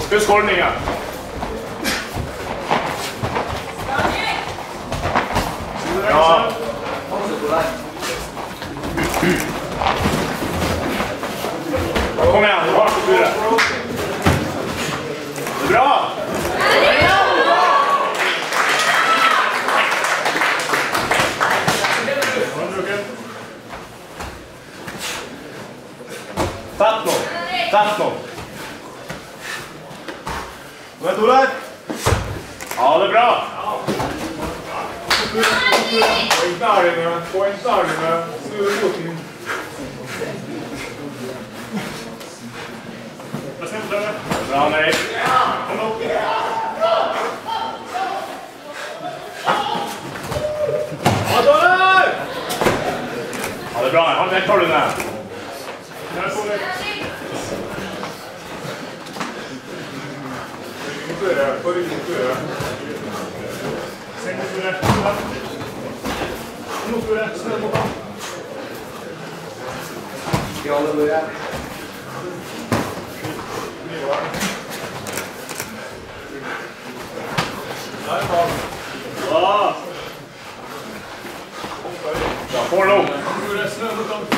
Husk holdningen. Ja. Kom igjen, du har på turet. Det er bra. Tatt nå. Tatt nå. Nå er Torleif. Ja, det er bra. Poeng dælene. Poeng dælene. Snu den foten. Bra, nei. Kom opp. Ja, Torleif! Ja, det er bra. Han vet tar du ned. Der får vi. På ryggen føre. Senk det føre. Nå føre. Snø mot ham. Ja, det bør jeg. Der er han. Ja. Da får du opp. Snø mot ham.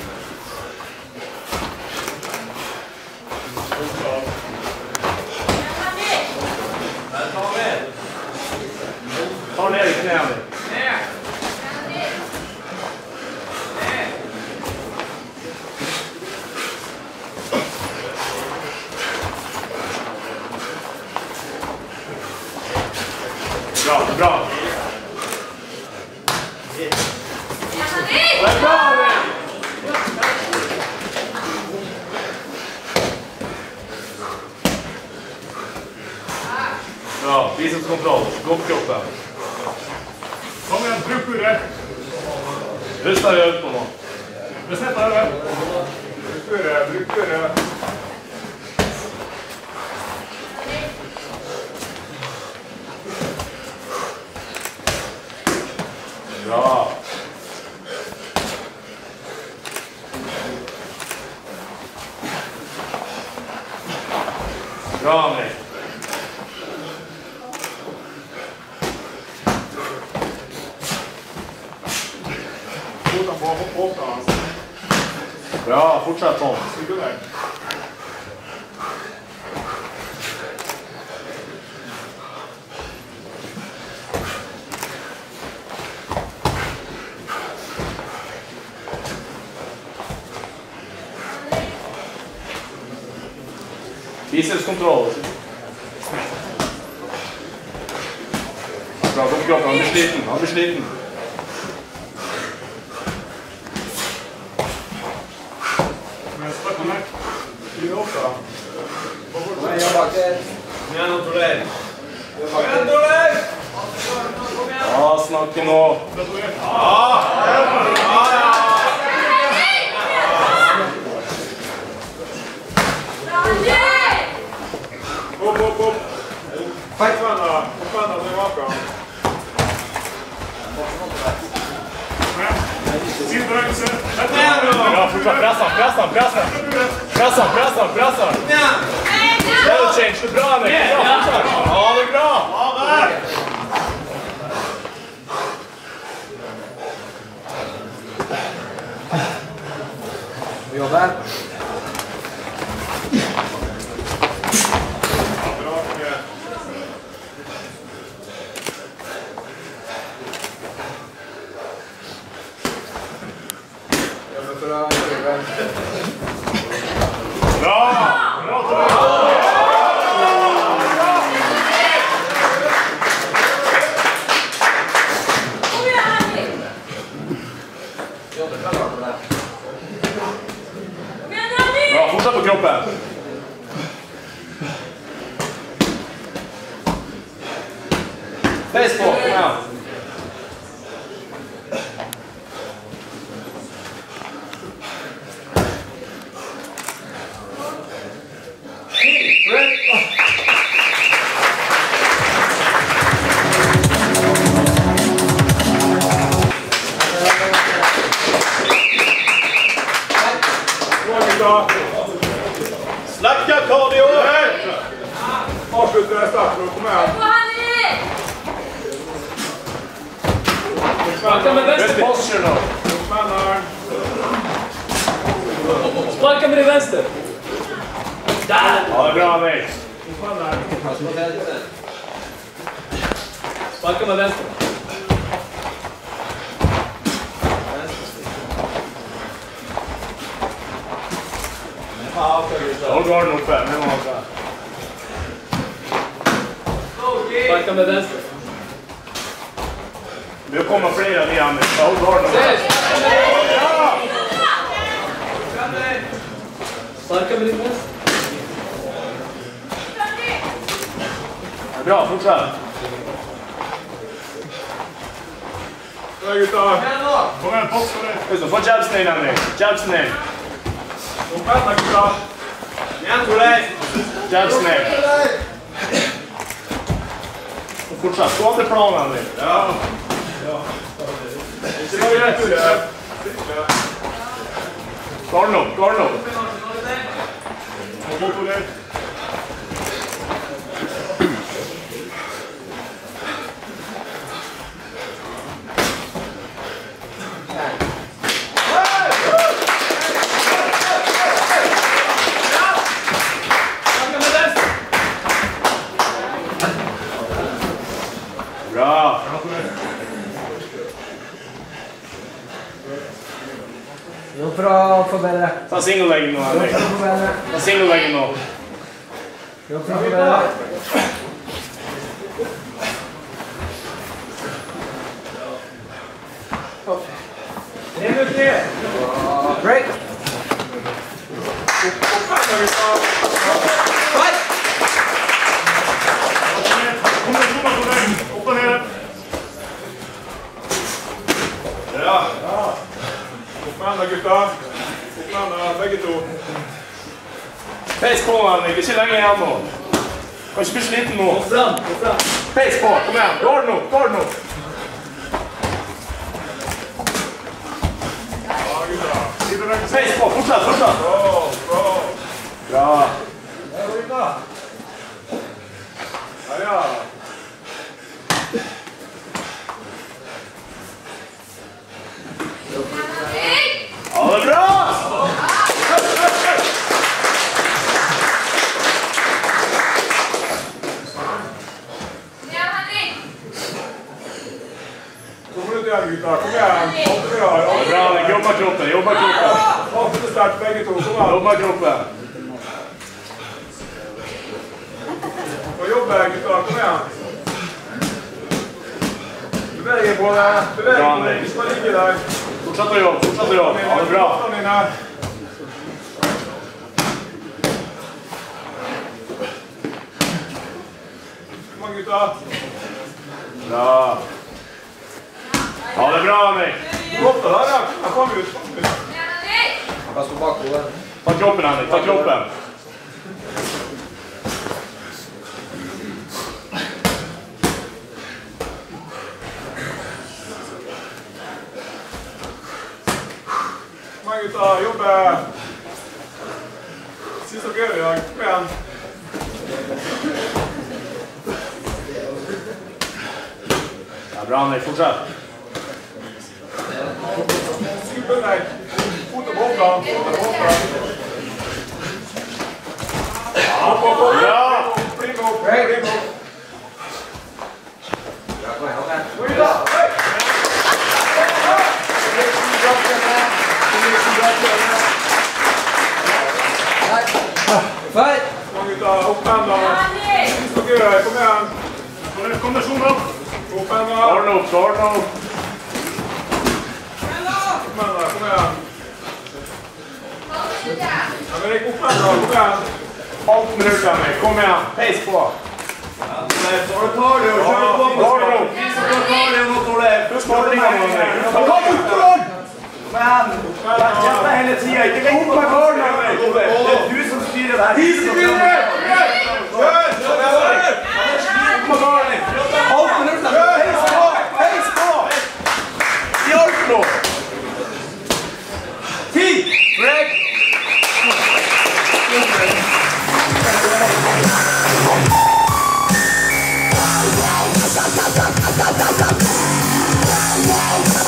Ta ned i knæene. Bra, bra. Det er bra, bra, bicepskontroll. Gå på kroppen. Kom igjen, bruk buret. Røst deg øvd på nå. Besett deg øvd. Bruk buret, bruk buret. Bra. Bra, Henrik. Bra, fortsett sånn. Bicepskontroll. Bra, gå på kroppen. Han blir sliten. Han blir sliten. Kom igjen, Torleif. Kom igjen, Torleif! Ja, snakke nå. Opp, opp, opp. Feit venner. Opp venner til vaka. Sidebevegelse. Ja, fortsatt. Press han. Press han. Det er jo change. Det er bra, Henrik. Ja, det er bra. Vi jobber. Bra, fortsatt på kroppen. Face på, kom igjen. Sparka med venstre. Posture nå. Sparka med det venstre. Der! Ja, det er bra, Henrik. Sparka med venstre. Hold garden oppe. Sparka med venstre. Det kommer flere av de andre. Hold garden oppe. Sparka med din venstre. Bra, fortsett. Bra, gutta. Kom igjen, pass for det. Få jabsen inn, Henrik. Jabsen inn. Kom igjen, gutta. Igjen, Torleif. Jabsen inn. Fortsett. Gå andre planen, Henrik. Ja. Ikke noe greit, Torleif. Garden opp, garden opp. Gå, Torleif. Bra! Jo, bra for bedre. Ta single-leggen nå, Henrik. Ta single-leggen nå. Jo, bra for bedre. Break! Fight! Opp og ned. Ja. Opp med henne, gutta. Opp med henne, begge to. Peis på, Henrik. Ikke lenge igjen nå. Kanskje bli sliten nå. Peis på, kom igjen. Garden opp, garden opp. Ja, gutta. Peis på, fortsett, fortsett. Bra. Bra. Ja. Ja, det er bra! Kom igjen, gutta. Kom igjen. Bra, jobba kroppen, jobba kroppen. Alt er sterkt, begge to. Kom igjen. Jobba kroppen. Jobbe, gutta. Kom igjen. Beveg på det. Beveg på det. Ikke bare ligge der. Fortsett å jobbe, fortsett å jobbe. Ja, det er bra. Kom igjen, gutta. Bra. Ja, det er bra, Henrik. Godt det der, ja. Jeg kom ut. Jeg står bak hodet. Ta kroppen, Henrik. Ta kroppen. Kom igjen, gutta. Jobbe. Sist dere gjør i dag. Kom igjen. Det er bra, Henrik. Fortsett. Skuppen deg. Fot og båten. Opp. Bra. Blim opp. Kom igjen, da. Fight! Kom gutta, opp hendene. Sist dere gjør, kom igjen. Kondisjon opp. Opp hendene. Garden opp, garden opp. Opp hendene, kom igjen. Henrik, opp hendene, kom igjen. Alt minutt, Henrik, kom igjen. Peis på. Så du tar det og kjører på. Garden opp. Så du tar det og nå, Torleif. Husk holdningen, Henrik. Ta ut, Torleif! Men, kjempe hele tiden, ikke legg opp med garden, Henrik. Det er du som styrer det her. Vi styrer! Kjør! Opp med garden. Alt minutt, peis på! Peis på! I alt nå! 10! Break!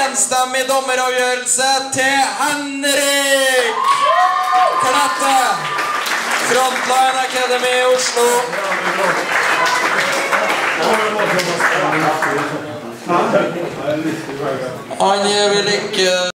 enstemmig dommeravgjørelse til Henrik Klette. Frontline Academy i Oslo. Han vil ikke...